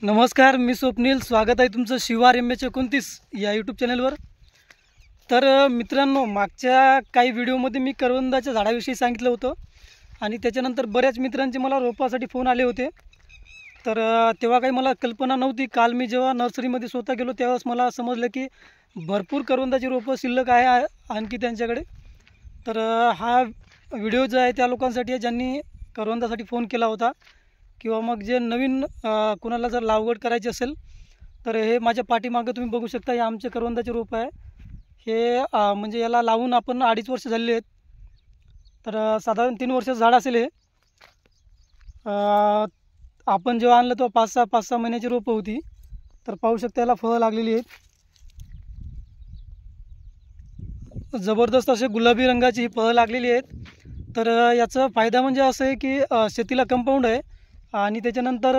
नमस्कार, मी स्वप्नील. स्वागत आहे तुमचं शिवार MH29 या यूट्यूब चॅनलवर. तर मित्रांनो, मागच्या काही व्हिडिओमध्ये मी करवंदाच्या झाडाविषयी सांगितलं होतं आणि त्याच्यानंतर बऱ्याच मित्रांचे मला रोपासाठी फोन आले होते. तर तेव्हा काही मला कल्पना नव्हती. काल मी जेव्हा नर्सरीमध्ये स्वतः गेलो त्यावेळेस मला समजलं की भरपूर करवंदाची रोपं शिल्लक आहे आणखी त्यांच्याकडे. तर हा व्हिडिओ जो आहे त्या लोकांसाठी आहे ज्यांनी करवंदासाठी फोन केला होता किंवा मग जे नवीन कोणाला जर लागवड करायची असेल तर हे माझ्या पाठीमागं तुम्ही बघू शकता. हे आमचे करवंदाचे रोप आहे. हे म्हणजे याला लावून आपण 2.5 वर्ष झालेले आहेत. तर साधारण 3 वर्षाचं झाड असेल हे. आपण जेव्हा आणलं तेव्हा 5-6 महिन्याची रोपं होती. तर पाहू शकता याला फळं लागलेली आहेत. जबरदस्त असे गुलाबी रंगाची ही फळं लागलेली आहेत. तर याचा फायदा म्हणजे असं आहे की शेतीला कंपाऊंड आहे आणि त्याच्यानंतर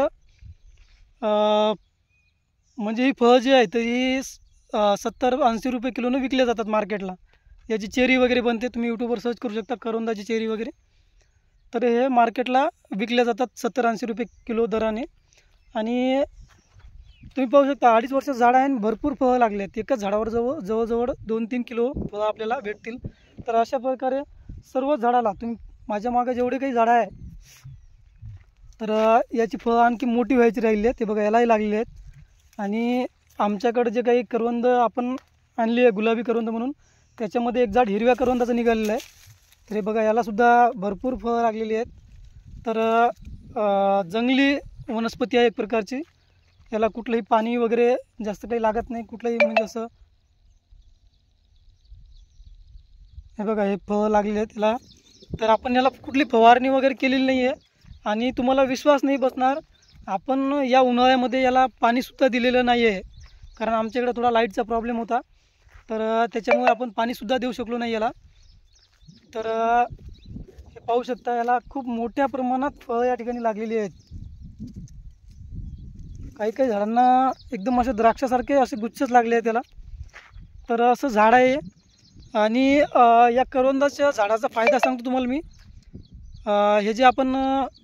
म्हणजे ही फळं जी आहे तर ही 70-80 रुपये किलोनं विकले जातात मार्केटला. याची चेरी वगैरे बनते, तुम्ही यूट्यूबवर सर्च करू शकता करवंदाची चेरी वगैरे. तर हे मार्केटला विकले जातात 70-80 रुपये किलो दराने. आणि तुम्ही पाहू शकता 2.5 वर्षाचं झाड आहे आणि भरपूर फळं लागले आहेत. एकाच झाडावर जवळजवळ 2-3 किलो फळं आपल्याला भेटतील. तर अशा प्रकारे सर्व झाडाला तुम्ही माझ्या मागे जेवढे काही झाडं आहे तर याची फळं आणखी मोठी व्हायची राहिली आहेत. ते बघा यालाही लागलेली आहेत. आणि आमच्याकडे जे काही करवंद आपण आणली आहे गुलाबी करवंद म्हणून, त्याच्यामध्ये एक झाड हिरव्या करवंदाचं निघालेलं आहे. तर हे बघा यालासुद्धा भरपूर फळं लागलेली आहेत. तर जंगली वनस्पती आहे एक प्रकारची. याला कुठलंही पाणी वगैरे जास्त काही लागत नाही, कुठलंही म्हणजे असं. हे बघा हे फळं लागलेले आहेत याला. तर आपण याला कुठली फवारणी वगैरे केलेली नाही आहे आणि तुम्हाला विश्वास नाही बसणार, आपण या उन्हाळ्यामध्ये याला पाणीसुद्धा दिलेलं नाही आहे. कारण आमच्याकडे थोडा लाईटचा प्रॉब्लेम होता, तर त्याच्यामुळे आपण पाणीसुद्धा देऊ शकलो नाही याला. तर हे पाहू शकता याला खूप मोठ्या प्रमाणात फळं या ठिकाणी लागलेली आहेत. काही काही झाडांना एकदम असे द्राक्षासारखे असे गुच्छच लागले आहेत त्याला. तर असं झाड आहे. आणि या करवंदाच्या झाडाचा फायदा सांगतो तुम्हाला मी. हे जे आपण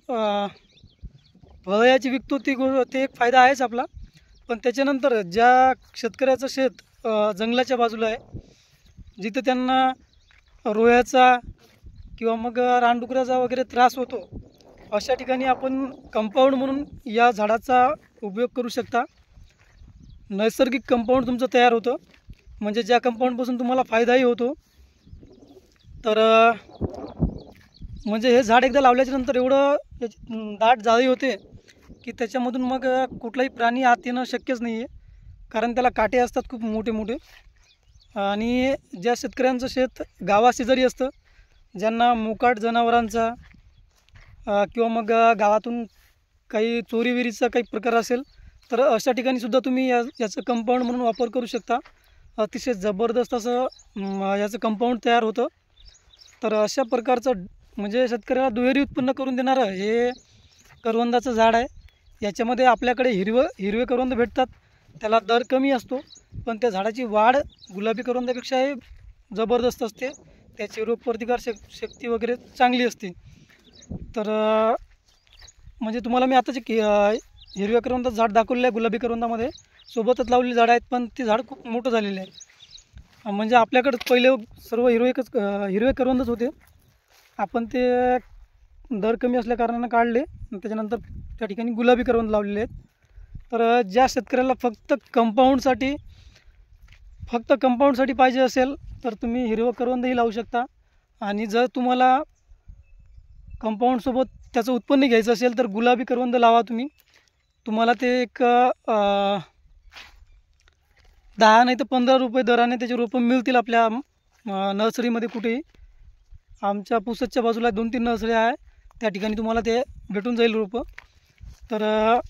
फळं याची विकतो ते एक फायदा आहेच आपला. पण त्याच्यानंतर ज्या शेतकऱ्याचं शेत जंगलाच्या बाजूला आहे, जिथं त्यांना रोयाचा किंवा मग रानडुकराचा वगैरे त्रास होतो, अशा ठिकाणी आपण कंपाऊंड म्हणून या झाडाचा उपयोग करू शकता. नैसर्गिक कंपाऊंड तुमचं तयार होतं, म्हणजे ज्या कंपाऊंडपासून तुम्हाला फायदाही होतो. तर म्हणजे हे झाड एकदा लावल्याच्यानंतर एवढं याची दाट जाळी होते की त्याच्यामधून मग कुठलाही प्राणी आत येणं शक्यच नाही आहे, कारण त्याला काटे असतात खूप मोठे मोठे. आणि ज्या शेतकऱ्यांचं शेत गावाशेजारी असतं, ज्यांना मोकाट जनावरांचा किंवा मग गावातून काही चोरीविरीचा काही प्रकार असेल, तर अशा ठिकाणीसुद्धा तुम्ही याचं कंपाऊंड म्हणून वापर करू शकता. अतिशय जबरदस्त असं याचं कंपाऊंड तयार होतं. तर अशा प्रकारचं म्हणजे शेतकऱ्याला दुहेरी उत्पन्न करून देणारं हे करवंदाचं झाड आहे. याच्यामध्ये आपल्याकडे हिरवे करवंद भेटतात, त्याला दर कमी असतो, पण त्या झाडाची वाढ गुलाबी करवंदापेक्षाही जबरदस्त असते. त्याची रोगप्रतिकार शक्ती वगैरे चांगली असते. तर म्हणजे तुम्हाला मी आताचे हिरव्या करवंदाचं झाड दाखवलेलं आहे गुलाबी करवंदामध्ये, सोबतच लावलेली झाडं आहेत, पण ते झाड खूप मोठं झालेलं आहे. म्हणजे आपल्याकडं पहिले सर्व हिरवे करवंदच होते. आपण ते दर कमी असल्या कारणानं काढले, त्याच्यानंतर त्या ठिकाणी गुलाबी करवंद लावलेले आहेत. तर ज्या शेतकऱ्याला फक्त कंपाऊंडसाठी पाहिजे असेल तर तुम्ही हिरवं करवंदही लावू शकता. आणि जर तुम्हाला कंपाऊंडसोबत त्याचं उत्पन्न घ्यायचं असेल तर गुलाबी करवंद लावा तुम्ही. तुम्हाला ते एक 10 नाही तर 15 रुपये दराने त्याचे रोपं मिळतील आपल्या नर्सरीमध्ये कुठेही. आमच्या पुसदच्या बाजूला 2-3 नर्सरी आहे, त्या ठिकाणी तुम्हाला ते भेटून जाईल रोपं. तर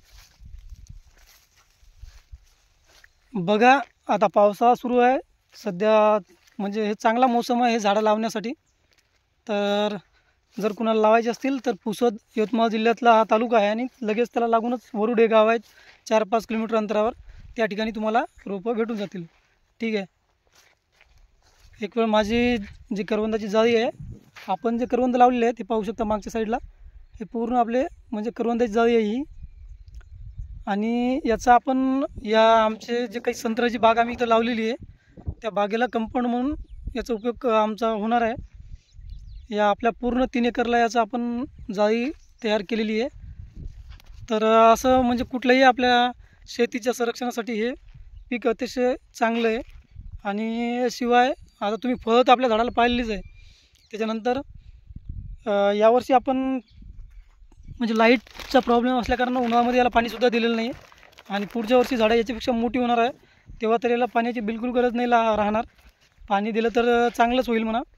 बघा आता पावसाळा सुरू आहे सध्या, म्हणजे हे चांगला मोसम आहे हे झाडं लावण्यासाठी. तर जर कुणाला लावायचे असतील तर पुसद यवतमाळ जिल्ह्यातला हा तालुका आहे आणि लगेच त्याला लागूनच वरुड हे गाव आहेत 4-5 किलोमीटर अंतरावर. त्या ठिकाणी तुम्हाला रोपं भेटून जातील. ठीक आहे. एक वेळ माझी जी करवंदाची जाळी आहे, आपण जे करवंद लावलेले आहे ते पाहू शकता मागच्या साईडला, हे पूर्ण आपले म्हणजे करवंदाची जाळी आहे ही. आणि याचा आपण या आमचे जे काही संत्र्याची बाग आम्ही इथं लावलेली आहे त्या बागेला कंपाऊंड म्हणून याचा उपयोग आमचा होणार आहे। या आपल्या पूर्ण 3 एकरला याचा आपण जाळी तयार केलेली आहे। तर असं म्हणजे कुठल्याही आपल्या शेतीच्या संरक्षणासाठी हे पीक अतिशय चांगलं आहे। आणि शिवाय आता तुम्ही फळं तर आपल्या झाडाला पाहिलेलीच आहे। त्याच्यानंतर यावर्षी आपण म्हणजे लाईटचा प्रॉब्लेम असल्याकारणानं उन्हाळ्यामध्ये याला पाणीसुद्धा दिलेलं नाही आहे। आणि पुढच्या वर्षी झाडं याच्यापेक्षा मोठी होणार आहे, तेव्हा तर याला पाण्याची बिलकुल गरज नाही राहणार। पाणी दिलं तर चांगलंच होईल म्हणा।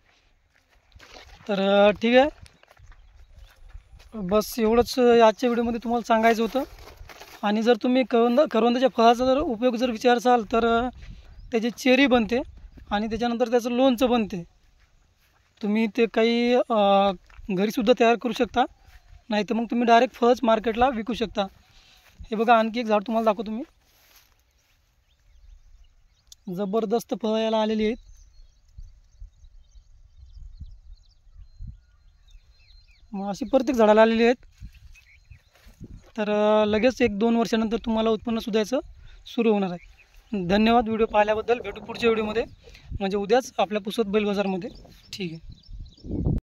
तर ठीक आहे, बस एवढंच आजच्या व्हिडिओमध्ये तुम्हाला सांगायचं होतं। आणि जर तुम्ही करवंदाच्या फळाचा जर उपयोग जर विचारसाल तर त्याची चेरी बनते आणि त्याच्यानंतर त्याचं लोणचं बनते। तुम्ही ते काही घरीसुद्धा तयार करू शकता, नाही तर मग तुम्ही डायरेक्ट फळच मार्केटला विकू शकता। हे बघा, आणखी एक झाड तुम्हाला दाखवतो मी। जबरदस्त फळं याला आलेली आहेत। मग अशी प्रत्येक झाडाला आलेली आहेत। तर लगेच 1-2 वर्षानंतर तुम्हाला उत्पन्नसुद्धा याचं सुरू होणार आहे। धन्यवाद व्हिडिओ पाहिल्याबद्दल। भेटू पुढच्या व्हिडिओमध्ये, म्हणजे उद्याच आपल्या पुसद बैल बाजारमध्ये। ठीक आहे।